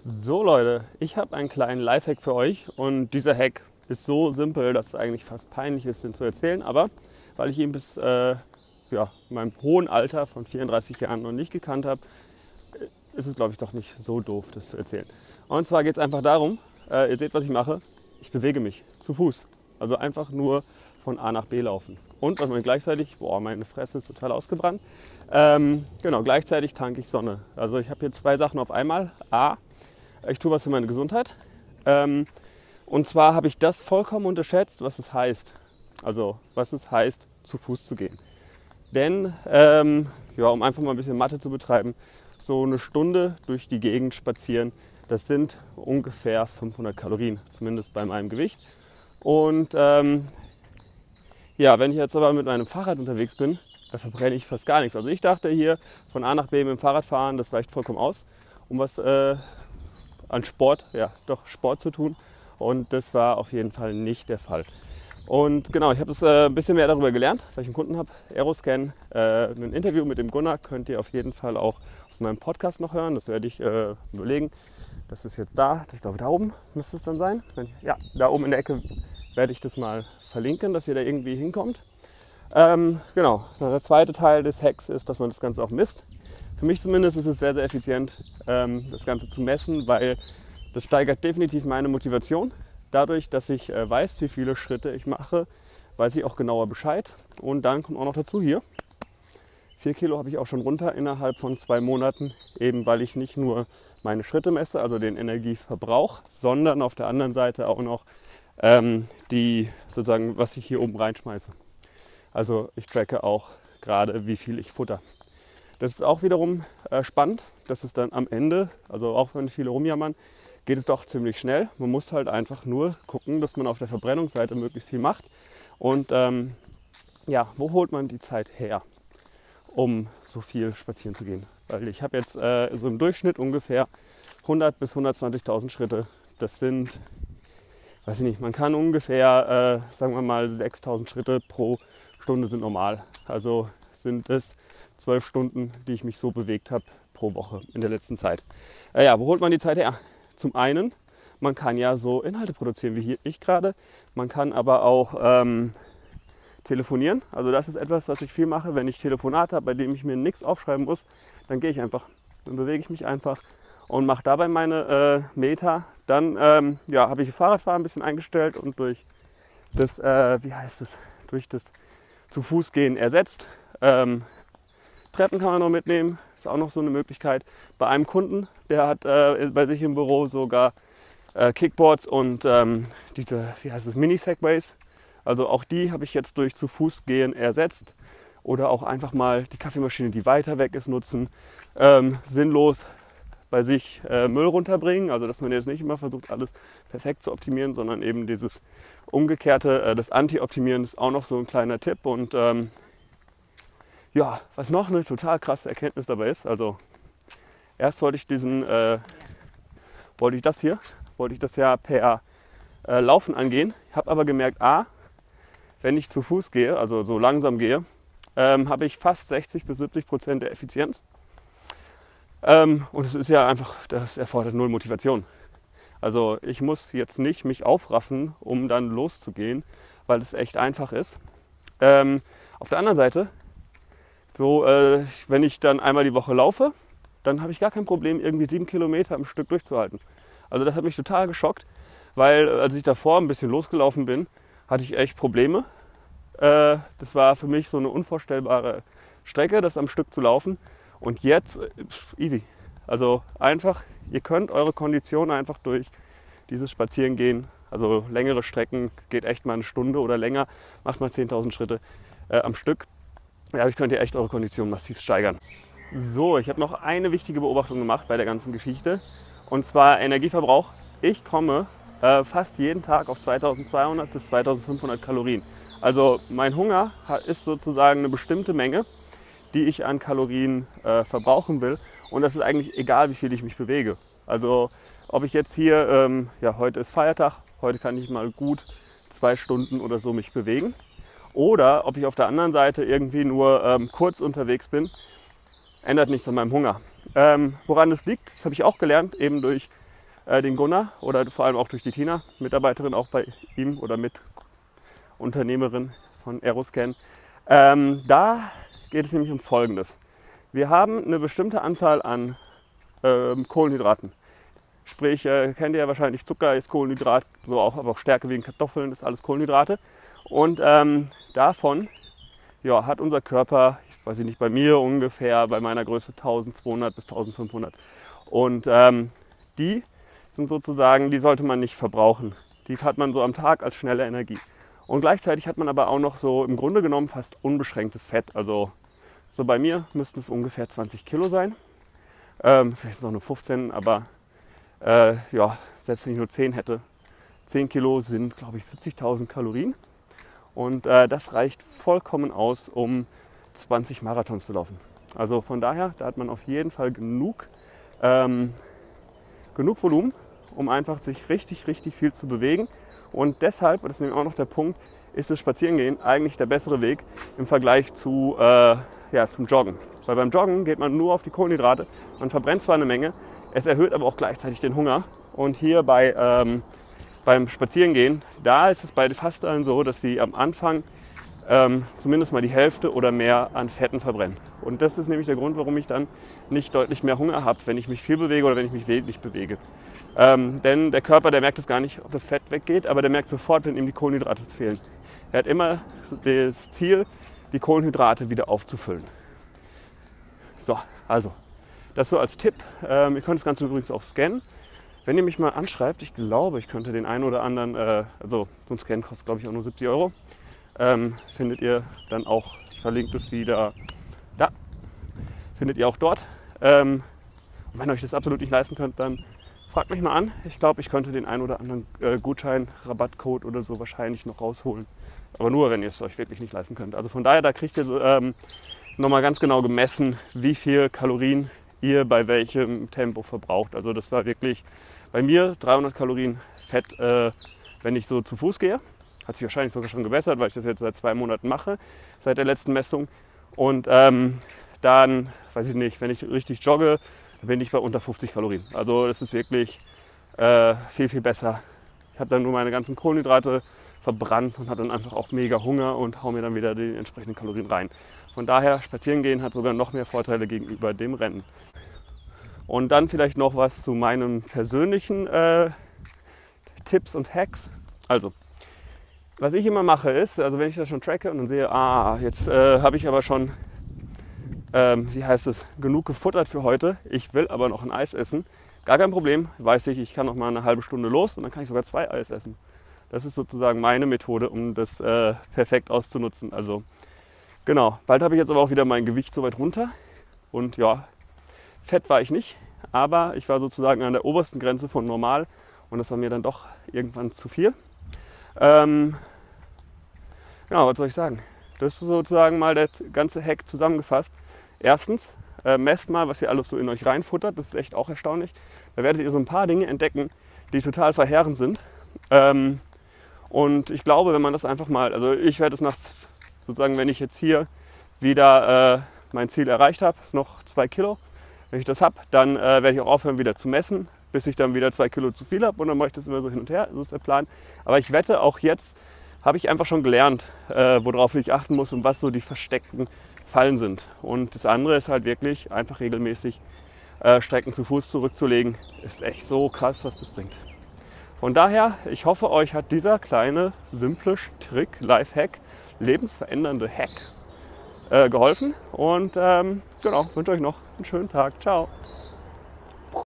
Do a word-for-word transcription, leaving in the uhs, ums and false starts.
So Leute, ich habe einen kleinen Lifehack für euch und dieser Hack ist so simpel, dass es eigentlich fast peinlich ist, den zu erzählen, aber weil ich ihn bis äh, ja, meinem hohen Alter von vierunddreißig Jahren noch nicht gekannt habe, ist es glaube ich doch nicht so doof, das zu erzählen. Und zwar geht es einfach darum, äh, ihr seht, was ich mache, ich bewege mich zu Fuß, also einfach nur von A nach B laufen. Und was man gleichzeitig, boah, meine Fresse ist total ausgebrannt, ähm, genau, gleichzeitig tanke ich Sonne. Also ich habe hier zwei Sachen auf einmal. A, ich tue was für meine Gesundheit. Ähm, und zwar habe ich das vollkommen unterschätzt, was es heißt. Also was es heißt, zu Fuß zu gehen. Denn, ähm, ja, um einfach mal ein bisschen Mathe zu betreiben, so eine Stunde durch die Gegend spazieren, das sind ungefähr fünfhundert Kalorien, zumindest bei meinem Gewicht. Und ähm, ja, wenn ich jetzt aber mit meinem Fahrrad unterwegs bin, da verbrenne ich fast gar nichts. Also ich dachte hier, von A nach B mit dem Fahrrad fahren, das reicht vollkommen aus, um was äh, an Sport, ja doch Sport zu tun. Und das war auf jeden Fall nicht der Fall. Und genau, ich habe das äh, ein bisschen mehr darüber gelernt, weil ich einen Kunden habe, Aeroscan. Äh, ein Interview mit dem Gunnar könnt ihr auf jeden Fall auch auf meinem Podcast noch hören. Das werde ich äh, überlegen. Das ist jetzt da, ich glaube da oben müsste es dann sein. Wenn ich, ja, da oben in der Ecke werde ich das mal verlinken, dass ihr da irgendwie hinkommt. Ähm, genau, der zweite Teil des Hacks ist, dass man das Ganze auch misst. Für mich zumindest ist es sehr, sehr effizient, ähm, das Ganze zu messen, weil das steigert definitiv meine Motivation. Dadurch, dass ich äh, weiß, wie viele Schritte ich mache, weiß ich auch genauer Bescheid. Und dann kommt auch noch dazu hier, vier Kilo habe ich auch schon runter innerhalb von zwei Monaten, eben weil ich nicht nur meine Schritte messe, also den Energieverbrauch, sondern auf der anderen Seite auch noch ähm, die, sozusagen, was ich hier oben reinschmeiße. Also ich tracke auch gerade, wie viel ich futter. Das ist auch wiederum äh, spannend, dass es dann am Ende, also auch wenn viele rumjammern, geht es doch ziemlich schnell. Man muss halt einfach nur gucken, dass man auf der Verbrennungsseite möglichst viel macht. Und ähm, ja, wo holt man die Zeit her, um so viel spazieren zu gehen? Weil ich habe jetzt äh, so im Durchschnitt ungefähr hundert bis hundertzwanzigtausend Schritte. Das sind, weiß ich nicht, man kann ungefähr, äh, sagen wir mal, sechstausend Schritte pro Stunde sind normal. Also sind es zwölf Stunden, die ich mich so bewegt habe pro Woche in der letzten Zeit. Äh, ja, wo holt man die Zeit her? Zum einen, man kann ja so Inhalte produzieren wie hier ich gerade. Man kann aber auch ähm, telefonieren. Also das ist etwas, was ich viel mache, wenn ich Telefonate habe, bei dem ich mir nichts aufschreiben muss. Dann gehe ich einfach, dann bewege ich mich einfach und mache dabei meine äh, Meter. Dann ähm, ja, habe ich das Fahrradfahren ein bisschen eingestellt und durch das, äh, wie heißt es, durch das zu Fuß gehen ersetzt. Ähm, Treppen kann man noch mitnehmen, ist auch noch so eine Möglichkeit. Bei einem Kunden, der hat äh, bei sich im Büro sogar äh, Kickboards und ähm, diese, wie heißt es, Mini-Segways. Also auch die habe ich jetzt durch zu Fuß gehen ersetzt. Oder auch einfach mal die Kaffeemaschine, die weiter weg ist, nutzen. Ähm, sinnlos bei sich äh, Müll runterbringen. Also dass man jetzt nicht immer versucht, alles perfekt zu optimieren, sondern eben dieses umgekehrte, äh, das Anti-Optimieren ist auch noch so ein kleiner Tipp. Und ähm, ja, was noch eine total krasse Erkenntnis dabei ist, also erst wollte ich diesen, äh, wollte ich das hier, wollte ich das ja per äh, Laufen angehen, habe aber gemerkt, a, wenn ich zu Fuß gehe, also so langsam gehe, ähm, habe ich fast sechzig bis siebzig Prozent der Effizienz. Ähm, und es ist ja einfach, das erfordert null Motivation. Also ich muss jetzt nicht mich aufraffen, um dann loszugehen, weil es echt einfach ist. Ähm, auf der anderen Seite, so, äh, wenn ich dann einmal die Woche laufe, dann habe ich gar kein Problem, irgendwie sieben Kilometer am Stück durchzuhalten. Also das hat mich total geschockt, weil als ich davor ein bisschen losgelaufen bin, hatte ich echt Probleme. Äh, das war für mich so eine unvorstellbare Strecke, das am Stück zu laufen. Und jetzt, äh, easy. Also einfach, ihr könnt eure Kondition einfach durch dieses Spazierengehen, also längere Strecken, geht echt mal eine Stunde oder länger, macht mal zehntausend Schritte äh, am Stück. Dadurch könnt ihr echt eure Kondition massiv steigern. So, ich habe noch eine wichtige Beobachtung gemacht bei der ganzen Geschichte. Und zwar Energieverbrauch. Ich komme äh, fast jeden Tag auf zweitausendzweihundert bis zweitausendfünfhundert Kalorien. Also mein Hunger ist sozusagen eine bestimmte Menge, die ich an Kalorien äh, verbrauchen will. Und das ist eigentlich egal, wie viel ich mich bewege. Also ob ich jetzt hier, ähm, ja heute ist Feiertag, heute kann ich mal gut zwei Stunden oder so mich bewegen. Oder ob ich auf der anderen Seite irgendwie nur ähm, kurz unterwegs bin, ändert nichts an meinem Hunger. Ähm, woran das liegt, das habe ich auch gelernt, eben durch äh, den Gunnar oder vor allem auch durch die Tina, Mitarbeiterin auch bei ihm oder Mitunternehmerin von Aeroscan. Ähm, da geht es nämlich um Folgendes. Wir haben eine bestimmte Anzahl an ähm, Kohlenhydraten. Sprich, äh, kennt ihr ja wahrscheinlich, Zucker ist Kohlenhydrat, so auch, aber auch Stärke wie in Kartoffeln ist alles Kohlenhydrate. Und ähm, davon ja, hat unser Körper, ich weiß nicht, bei mir ungefähr bei meiner Größe eintausendzweihundert bis eintausendfünfhundert. Und ähm, die sind sozusagen, die sollte man nicht verbrauchen. Die hat man so am Tag als schnelle Energie. Und gleichzeitig hat man aber auch noch so im Grunde genommen fast unbeschränktes Fett. Also so bei mir müssten es ungefähr zwanzig Kilo sein. Ähm, vielleicht ist es auch nur fünfzehn, aber äh, ja, selbst wenn ich nur zehn hätte. zehn Kilo sind, glaube ich, siebzigtausend Kalorien. Und äh, das reicht vollkommen aus, um zwanzig Marathons zu laufen. Also von daher, da hat man auf jeden Fall genug, ähm, genug Volumen, um einfach sich richtig, richtig viel zu bewegen. Und deshalb, und das ist nämlich auch noch der Punkt, ist das Spazierengehen eigentlich der bessere Weg im Vergleich zu, äh, ja, zum Joggen. Weil beim Joggen geht man nur auf die Kohlenhydrate, man verbrennt zwar eine Menge, es erhöht aber auch gleichzeitig den Hunger. Und hier bei, ähm, beim Spazierengehen, da ist es bei fast allen so, dass sie am Anfang ähm, zumindest mal die Hälfte oder mehr an Fetten verbrennen. Und das ist nämlich der Grund, warum ich dann nicht deutlich mehr Hunger habe, wenn ich mich viel bewege oder wenn ich mich wenig bewege. Ähm, denn der Körper, der merkt es gar nicht, ob das Fett weggeht, aber der merkt sofort, wenn ihm die Kohlenhydrate fehlen. Er hat immer das Ziel, die Kohlenhydrate wieder aufzufüllen. So, also, das so als Tipp. Ähm, ihr könnt das Ganze übrigens auch scannen. Wenn ihr mich mal anschreibt, ich glaube, ich könnte den einen oder anderen, äh, also so ein Scan kostet glaube ich auch nur siebzig Euro, ähm, findet ihr dann auch, ich verlinke das wieder, da, findet ihr auch dort. Ähm, und wenn ihr euch das absolut nicht leisten könnt, dann fragt mich mal an. Ich glaube, ich könnte den einen oder anderen äh, Gutschein, Rabattcode oder so wahrscheinlich noch rausholen. Aber nur, wenn ihr es euch wirklich nicht leisten könnt. Also von daher, da kriegt ihr ähm, nochmal ganz genau gemessen, wie viel Kalorien ihr bei welchem Tempo verbraucht. Also das war wirklich bei mir dreihundert Kalorien Fett, äh, wenn ich so zu Fuß gehe. Hat sich wahrscheinlich sogar schon gebessert, weil ich das jetzt seit zwei Monaten mache, seit der letzten Messung. Und ähm, dann, weiß ich nicht, wenn ich richtig jogge, dann bin ich bei unter fünfzig Kalorien. Also das ist wirklich äh, viel, viel besser. Ich habe dann nur meine ganzen Kohlenhydrate verbrannt und habe dann einfach auch mega Hunger und hau mir dann wieder die entsprechenden Kalorien rein. Von daher, spazieren gehen hat sogar noch mehr Vorteile gegenüber dem Rennen. Und dann vielleicht noch was zu meinen persönlichen äh, Tipps und Hacks. Also, was ich immer mache ist, also wenn ich das schon tracke und dann sehe, ah, jetzt äh, habe ich aber schon, ähm, wie heißt es, genug gefuttert für heute, ich will aber noch ein Eis essen. Gar kein Problem, weiß ich, ich kann noch mal eine halbe Stunde los und dann kann ich sogar zwei Eis essen. Das ist sozusagen meine Methode, um das äh, perfekt auszunutzen. Also genau, bald habe ich jetzt aber auch wieder mein Gewicht so weit runter und ja, fett war ich nicht, aber ich war sozusagen an der obersten Grenze von normal und das war mir dann doch irgendwann zu viel. Ähm, genau, was soll ich sagen? Das ist sozusagen mal der ganze Hack zusammengefasst. Erstens, äh, messt mal, was ihr alles so in euch reinfuttert, das ist echt auch erstaunlich. Da werdet ihr so ein paar Dinge entdecken, die total verheerend sind. Ähm, und ich glaube, wenn man das einfach mal, also ich werde es nach, sozusagen, wenn ich jetzt hier wieder äh, mein Ziel erreicht habe, ist noch zwei Kilo. Wenn ich das habe, dann äh, werde ich auch aufhören wieder zu messen, bis ich dann wieder zwei Kilo zu viel habe und dann mache ich das immer so hin und her, so ist der Plan. Aber ich wette, auch jetzt habe ich einfach schon gelernt, äh, worauf ich achten muss und was so die versteckten Fallen sind. Und das andere ist halt wirklich einfach regelmäßig äh, Strecken zu Fuß zurückzulegen. Ist echt so krass, was das bringt. Von daher, ich hoffe, euch hat dieser kleine, simple Trick, Lifehack, lebensverändernde Hack äh, geholfen. Und ähm, genau, wünsche euch noch einen schönen Tag. Ciao.